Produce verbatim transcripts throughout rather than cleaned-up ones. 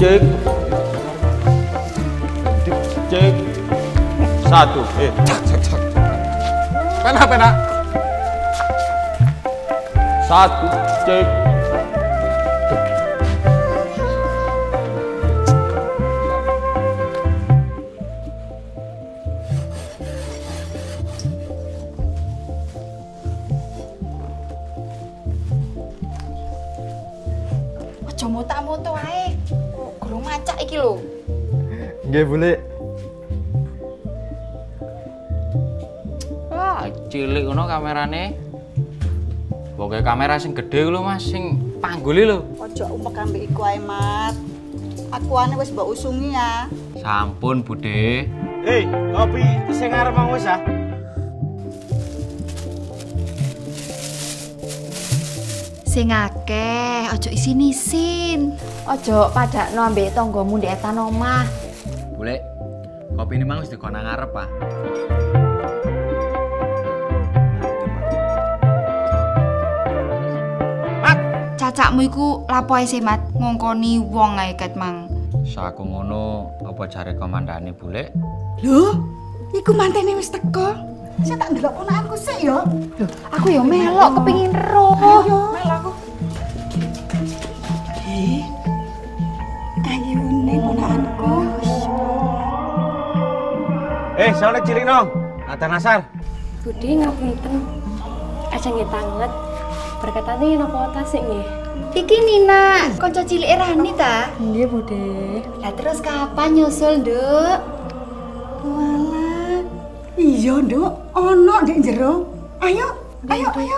cek. Cek. Satu. Eh, cek cek cek. Pena pena. Satu, cek. Aja motak-moto ae. Gurung macak iki lho. Nggih, Bule. Wah, cilik ngono kamerane. Pokoke kamera sing gedhe lho Mas, sing pangguli lho. Ojo umpek ambek iku ae, Mat. Akuane wis mbok usungi ya. Sampun, Bude. Hei, kopi sing arep mang wis ah. Sing akeh, aja isin-isin. Aja padakno ambek tanggamu ndek etan omah. Bule, kopi ini mang wis dikono ngarep, Pak. Mat, cacakmu iku lapo ae sih, Mat? Ngongkoni wong ae ket mang. Saku ngono apa jare komandane, Bule? Lho, iku mantene wis teko. Saya tak ndelok ponakanku sik ya. Loh, aku ya melok kepengin roh. Ayo, melok aku. Eh, ayune ponakanku. Eh, soalnya cilik no. Ada Nasar. Budi ngapunten. Ajeng nggih tanget. Berkatane napa tasik nggih? Iki Nina, kanca cilik Rani ta? Nggih, Budi. Lah terus kapan nyusul, Nduk? Walah. Iya, Nduk. Ono ndek jero. Ayo, ayo, ayo.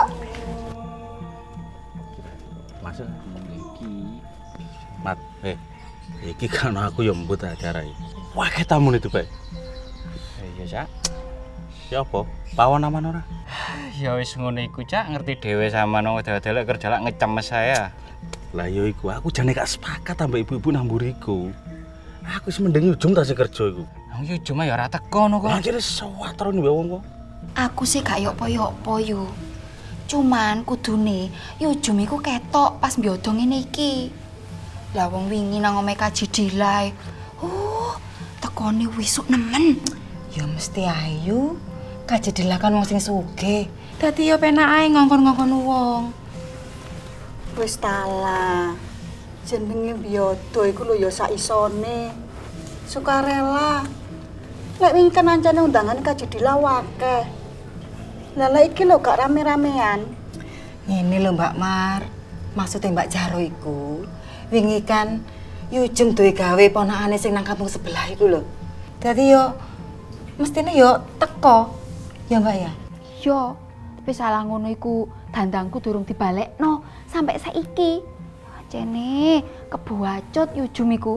Masuk iki. Mat, eh. Iki kan aku yang mbut acara iki. Wah, ketamune itu, Pak. Iya, Cak. Siapa? Pawon aman ora? Ya wis ngono iku, Cak, ngerti dhewe sama nang delok kerja lak ngecemes saya. Lah yo iku, aku jane gak sepakat ambek ibu-ibu nang mburiku. Aku wis mending ujung tak sing kerja iku. Nang yo cuma ya ora teko ngono kok. Anjir sewatro nih wong kok. Aku sih gak yopo-yopo yu. Cuman kudune Yujum iku ketok pas mbiyodong ngene iki. Lah wong wingi nang omahe Kaji Dilai. Uh, tekone wisuk nemen. Ya mesti ayu. Kaji Dilai kan wong sing sugih. Dadi ya penak ae ngongkon-ngongkon wong. Wis tala. Jenenge biyodo iku lho ya sak isone. Sukarela. Lek wingi kan ancane undangan Kaji Dilai akeh. Lah lek iki lho gak rame-ramean. Ngene lho Mbak Mar. Maksudnya Mbak Jaro iku wingi kan Yujum duwe gawe ponakane sing nang kampung sebelah iku lho. Dadi yo mestine yo teko. Ya Mbak ya. Yo, tapi salah ngono iku dandangku durung dibalekno sampai saiki. Jene kebuacut Yujum iku.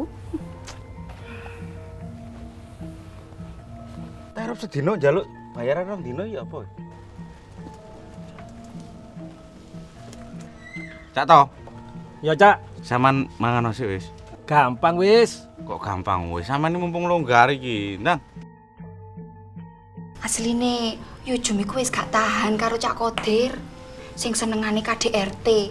Tarep sedino njaluk bayaran rong dino ya apa? Cak to. Ya, Cak. Saman mangan nasi wis. Gampang wis. Kok gampang wis? Saman ini mumpung longgar iki, Ndang. Asline Yujum iku wis gak tahan karo Cak Kodir sing senengane K D R T.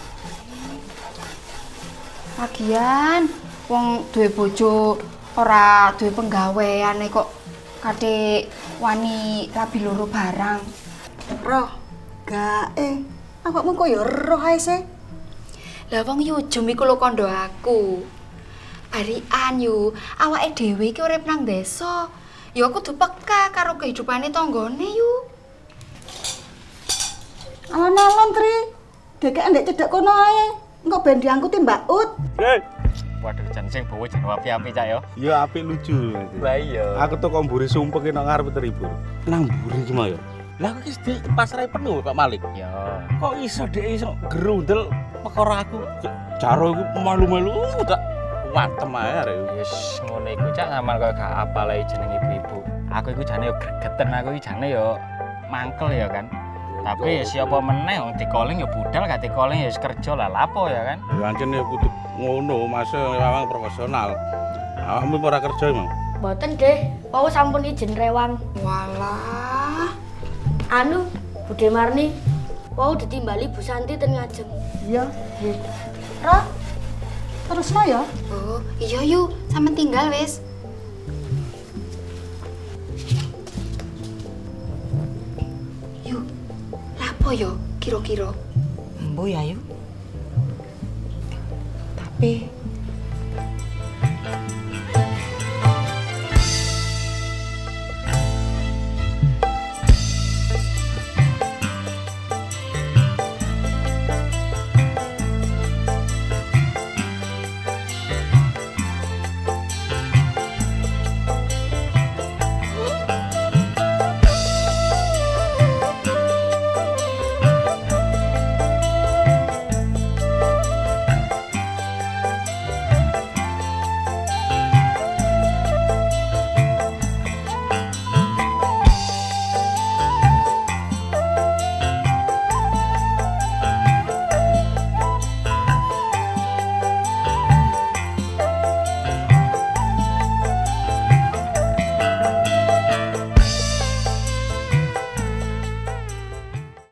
Lagian wong duwe bojo ora duwe penggaweane kok kadhe wani rabi loro barang. Roh, gak eh. Awakmu kok ya roh ae sih. Lah wong Yujum iku lho kandha aku. Barikan yu, awake dhewe iki urip nang desa. Ya aku kudu peka karo kehidupane tanggane yu. Alon-alon Tri. Dekek ndek cedhek kono ae. Engko ben diangkuti Mbak Ut. Hei. Waduh, jan sing bawa jan api-api, Cak ya. Ya apik lucu. Lah iya. Aku tuh kok mburi sumpek nang ngarep teribur. Nang mburi cuma ya. Lah aku wis di pasare penuh Pak Malik. Ya. Kok iso dhek iso gerundel perkara aku. Jaro iku malu-malu tak watem ae arek. Wis ngono iku, Cak, sampean kok gak apal ae jeneng ibu-ibu. Aku iku jane yo gregeten, aku iki jane yo mangkel ya kan. Tapi ya siapa meneh wong dikoling ya budal, gak dikoling ya wis kerja lah lapo ya kan. Ya ancen ya kudu ngono, Mas memang profesional. Awakmu ora kerja emang. Mboten, Deh. Wau sampun izin rewang. Walah. Anu, Bude Marni. Wau ditimbali Bu Santi ten ngajeng. Iya. Roh. Terusno ya. Oh, iya yuk, sama tinggal wis. Yuk, lapo yo kira-kira? Embo ya, Yu. Tapi